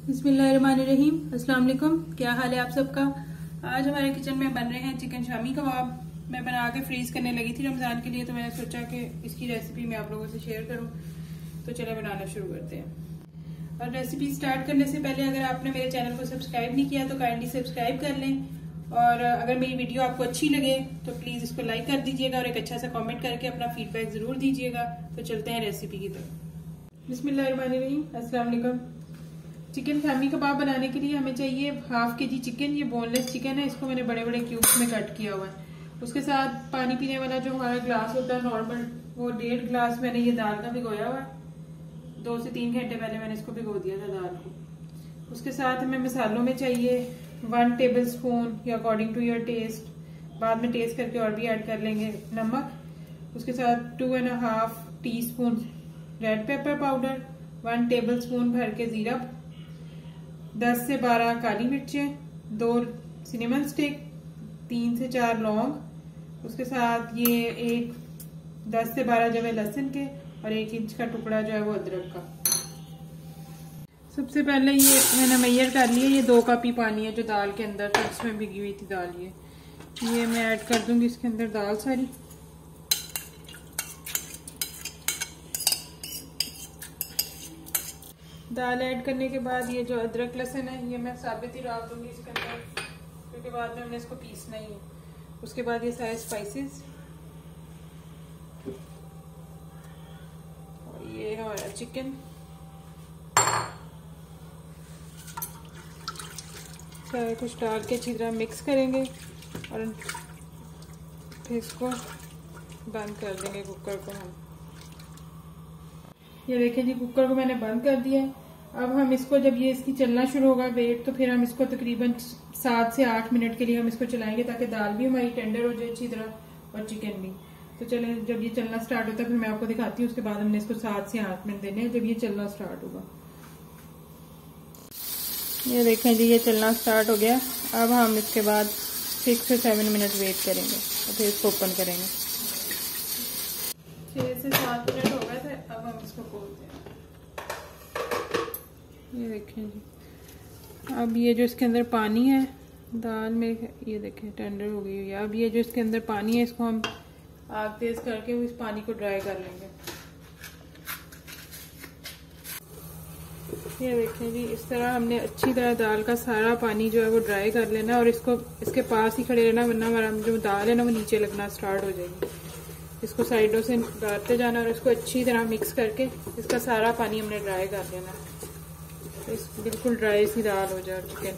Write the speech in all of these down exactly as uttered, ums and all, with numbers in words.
बिस्मिल्लाहिर्रहमानिर्रहीम। अस्सलाम वालेकुम। क्या हाल है आप सबका। आज हमारे किचन में बन रहे हैं चिकन शामी कबाब। मैं बना के फ्रीज करने लगी थी रमजान के लिए, तो मैंने सोचा कि इसकी रेसिपी मैं आप लोगों से शेयर करूं। तो चले बनाना शुरू करते हैं। और रेसिपी स्टार्ट करने से पहले अगर आपने मेरे चैनल को सब्सक्राइब नहीं किया तो काइंडली सब्सक्राइब कर लें, और अगर मेरी वीडियो आपको अच्छी लगे तो प्लीज इसको लाइक कर दीजिएगा और एक अच्छा सा कमेंट करके अपना फीडबैक जरूर दीजिएगा। तो चलते हैं रेसिपी की तरफ। बिस्मिल्लाहिर्रहमानिर्रहीम। अस्सलाम वालेकुम। चिकन शामी कबाब बनाने के लिए हमें चाहिए हाफ के जी चिकन। ये बोनलेस चिकन है, इसको मैंने बड़े बड़े क्यूब्स में कट किया हुआ है। उसके साथ पानी पीने वाला जो हमारा ग्लास होता है नॉर्मल, वो डेढ़ ग्लास मैंने ये दाल का भिगोया हुआ है। दो से तीन घंटे पहले मैंने इसको भिगो दिया था दाल को। उसके साथ हमें मसालों में चाहिए वन टेबल स्पून या अकॉर्डिंग टू योर टेस्ट, बाद में टेस्ट करके और भी ऐड कर लेंगे, नमक। उसके साथ two and half teaspoon red pepper powder, one tablespoon भर के जीरा, दस से बारह काली मिर्चें, दो सिनेमन स्टिक, तीन से चार लौंग। उसके साथ ये एक दस से बारह जवे लहसुन के और एक इंच का टुकड़ा जो है वो अदरक का। सबसे पहले ये मैंने मैयर कर लिया, ये दो कप ही पानी है जो दाल के अंदर था, इसमें भिगी हुई थी दाल। ये ये मैं ऐड कर दूंगी इसके अंदर दाल सारी। दाल ऐड करने के बाद ये जो अदरक लहसुन है ये मैं साबित ही डाल दूंगी इसके अंदर, क्योंकि बाद में हमने इसको पीसना ही है। उसके बाद ये सारे स्पाइसेस, और ये हमारा चिकन, सारा कुछ डाल के अच्छी तरह मिक्स करेंगे और फिर इसको बंद कर देंगे कुकर को हम। ये देखें जी, कुकर को मैंने बंद कर दिया है। अब हम इसको जब ये इसकी चलना शुरू होगा वेट, तो फिर हम इसको तकरीबन सात से आठ मिनट के लिए हम इसको चलाएंगे, ताकि दाल भी हमारी टेंडर हो जाए अच्छी तरह और चिकन भी। तो चले, जब ये चलना स्टार्ट होता है फिर मैं आपको दिखाती हूँ। उसके बाद हमने इसको सात से आठ मिनट देने हैं जब ये चलना स्टार्ट होगा। ये देखें जी, ये चलना स्टार्ट हो गया। अब हम इसके बाद सिक्स से सेवन मिनट वेट करेंगे और फिर इसको ओपन करेंगे। छह से सात मिनट हो गए थे, अब हम इसको खोलते हैं। ये देखें जी, अब ये जो इसके अंदर पानी है दाल में, ये देखें टेंडर हो गई है। अब ये जो इसके अंदर पानी है इसको हम आग तेज करके इस पानी को ड्राई कर लेंगे। ये देखें जी, इस तरह हमने अच्छी तरह दाल का सारा पानी जो है वो ड्राई कर लेना, और इसको इसके पास ही खड़े रहना, वरना हमारा जो दाल है ना वो नीचे लगना स्टार्ट हो जाएगी। इसको साइडों से डालते जाना और इसको अच्छी तरह मिक्स करके इसका सारा पानी हमने ड्राई कर लेना। इस बिल्कुल ड्राई सी दाल हो जाए चिकन।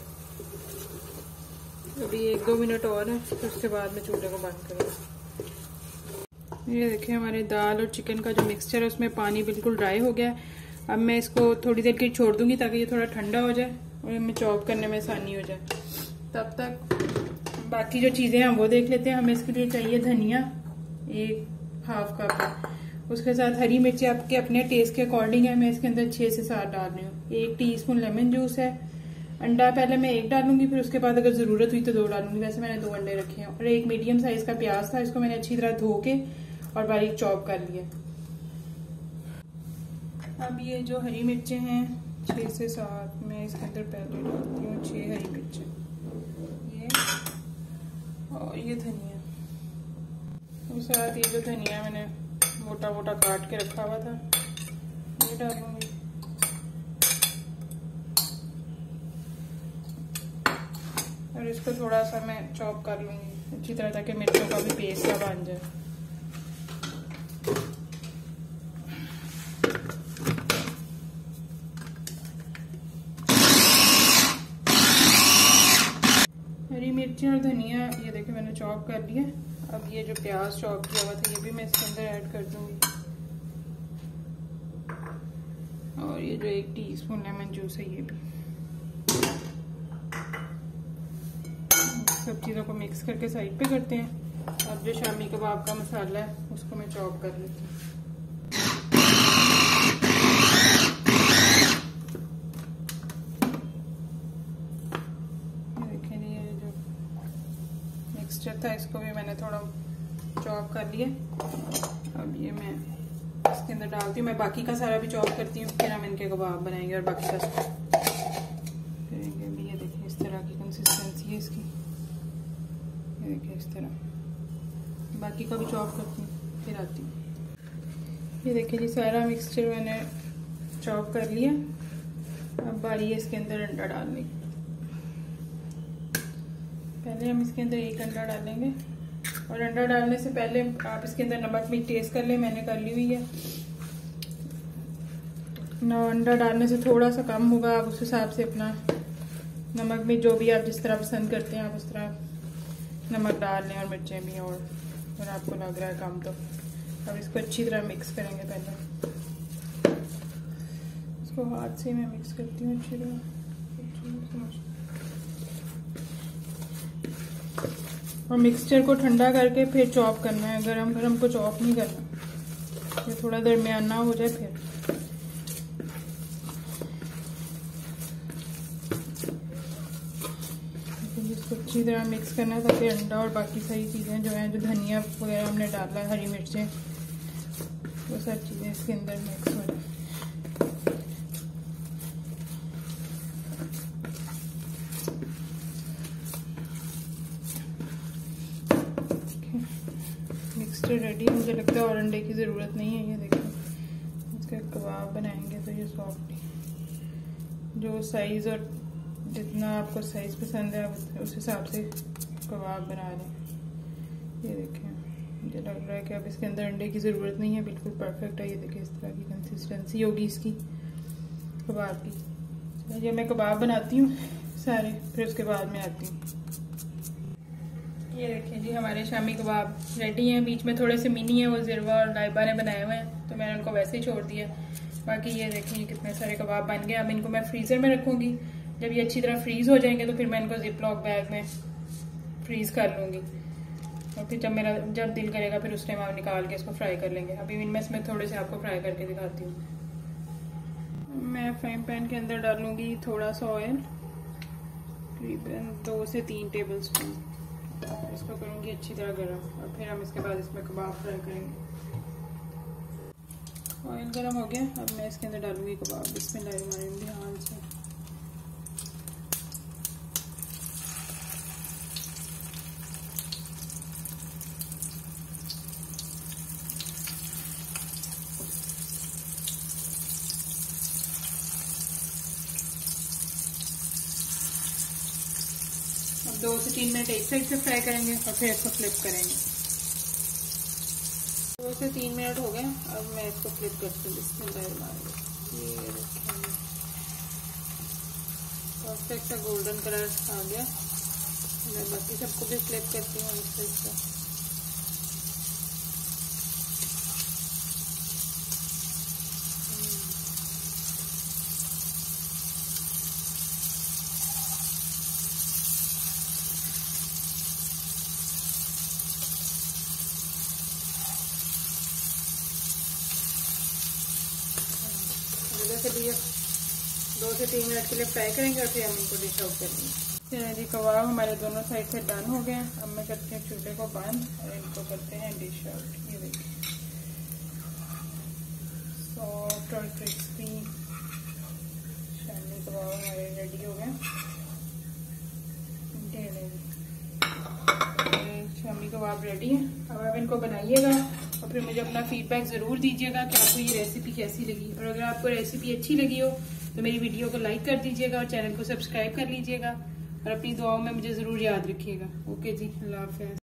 अभी एक दो मिनट और है, तो उसके बाद में चूल्हे को बंद करेंगे। ये देखिए हमारे दाल और चिकन का जो मिक्सचर है उसमें पानी बिल्कुल ड्राई हो गया है। अब मैं इसको थोड़ी देर के लिए छोड़ दूंगी ताकि ये थोड़ा ठंडा हो जाए और हमें चॉप करने में आसानी हो जाए। तब तक बाकी जो चीज़ें हैं वो देख लेते हैं। हमें इसके लिए चाहिए धनिया एक हाफ कप है, उसके साथ हरी मिर्ची आपके अपने टेस्ट के अकॉर्डिंग है। मैं इसके अंदर छः से सात डाल रही हूँ। एक टीस्पून लेमन जूस है। अंडा पहले मैं एक डालूंगी, फिर उसके बाद अगर ज़रूरत हुई तो दो डालूंगी। वैसे मैंने दो अंडे रखे हैं। और एक मीडियम साइज का प्याज था, इसको मैंने अच्छी तरह धो के और बारीक चॉप कर लिया। अब ये जो हरी मिर्चें हैं छः से सात, मैं इसके अंदर पहले डालती हूँ छः हरी मिर्चें, ये और ये धनिया। और साथ ये जो धनिया मैंने मोटा मोटा काट के रखा हुआ था ये डालूंगी। और इसको थोड़ा सा मैं चॉप कर लूंगी अच्छी तरह, ताकि मिर्चों का भी पेस्ट सा बन जाए। हरी मिर्ची और धनिया ये देखिए मैंने चॉप कर लिया। अब ये जो प्याज चॉप किया हुआ था ये भी मैं इसके अंदर ऐड कर दूंगी, और ये जो एक टीस्पून लेमन जूस है ये भी। सब चीज़ों को मिक्स करके साइड पे करते हैं। अब जो शामी कबाब का मसाला है उसको मैं चॉप कर लेती हूँ। था इसको भी मैंने थोड़ा चॉप कर लिया। अब ये मैं इसके अंदर डालती हूँ। मैं बाकी का सारा भी चॉप करती हूँ, फिर हम इनके कबाब बनाएंगे और बाकी का देखिए इस तरह। बाकी का भी चॉप करती हूँ फिर आती हूँ। ये देखिए जी सारा मिक्सचर मैंने चॉप कर लिया। अब बारी है इसके अंदर अंडा डालने की। पहले हम इसके अंदर एक अंडा डालेंगे और अंडा डालने से पहले आप इसके अंदर नमक मिर्च टेस्ट कर ले, मैंने कर ली हुई है ना। अंडा डालने से थोड़ा सा कम होगा, आप उस हिसाब से अपना नमक में जो भी आप जिस तरह पसंद करते हैं आप उस तरह नमक डाल लें और मिर्चें भी। और और आपको लग रहा है कम तो अब इसको अच्छी तरह मिक्स करेंगे। पहले इसको हाथ से मैं मिक्स करती हूँ अच्छी तरह। और मिक्सचर को ठंडा करके फिर चॉप करना है, गरम गरम को चॉप नहीं करना। ये थोड़ा दरमियाना हो जाए फिर। इसको अच्छी तरह मिक्स करना है ताकि अंडा और बाकी सारी चीज़ें जो हैं, जो धनिया वगैरह हमने डाला है, हरी मिर्चें, वो सब चीज़ें इसके अंदर मिक्स हो जाए। Mixture ready. मुझे लगता है और अंडे की ज़रूरत नहीं है। ये देखिए इसका कबाब बनाएंगे तो ये सॉफ्ट, जो साइज़ और जितना आपको साइज़ पसंद है आप उस हिसाब से कबाब बना लें। ये देखिए मुझे लग रहा है कि अब इसके अंदर अंडे की ज़रूरत नहीं है, बिल्कुल परफेक्ट है। ये देखिए इस तरह की कंसिस्टेंसी होगी इसकी कबाब की। ये मैं कबाब बनाती हूँ सारे, फिर उसके बाद में आती हूँ। ये देखिए जी हमारे शामी कबाब रेडी हैं। बीच में थोड़े से मिनी है, वो ज़िरवा और लाइबा ने बनाए हुए हैं तो मैंने उनको वैसे ही छोड़ दिया। बाकी ये देखिए कितने सारे कबाब बन गए। अब इनको मैं फ्रीज़र में रखूँगी। जब ये अच्छी तरह फ्रीज़ हो जाएंगे तो फिर मैं इनको जिप लॉक बैग में फ्रीज़ कर लूँगी और फिर जब मेरा जब दिल करेगा फिर उस टाइम आप निकाल के इसको फ्राई कर लेंगे। अभी इनमें इसमें थोड़े से आपको फ्राई करके दिखाती हूँ। मैं फ्राइंग पैन के अंदर डालूँगी थोड़ा सा ऑयल, तकरीबन दो से तीन टेबल स्पून। इसको करूँगी अच्छी तरह गर्म और फिर हम इसके बाद इसमें कबाब फ्राई करेंगे। ऑयल गर्म हो गया, अब मैं इसके अंदर डालूँगी कबाब। बिस्मिल्लाहिर्रहमानिर्रहीम ध्यान से। अब दो से तीन मिनट एक साइड से फ्राई करेंगे और फिर इसको फ्लिप करेंगे। दो से तीन मिनट हो गए, अब मैं इसको फ्लिप करती हूँ। बिस्मिल्लाहिर्रहमानिर्रहीम। ये रखेंगे परफेक्ट सा गोल्डन कलर आ गया। मैं बाकी सबको भी फ्लिप करती हूँ इस साइड से। से भी दो से तीन मिनट के लिए फ्राई करेंगे और फिर हम इनको डिश आउट करेंगे। चलिए जी कबाब हमारे दोनों साइड से डन हो गए। अब मैं करती हूँ चूल्हे को बंद और इनको करते हैं डिश आउट। ये देखिए सॉफ्ट और क्रिस्पी शामी कबाब हमारे रेडी हो गए। शामी कबाब रेडी है। अब आप इनको बनाइएगा और फिर मुझे अपना फीडबैक ज़रूर दीजिएगा कि आपको ये रेसिपी कैसी लगी। और अगर आपको रेसिपी अच्छी लगी हो तो मेरी वीडियो को लाइक कर दीजिएगा और चैनल को सब्सक्राइब कर लीजिएगा और अपनी दुआओं में मुझे ज़रूर याद रखिएगा। ओके जी, अल्लाह हाफ़िज़।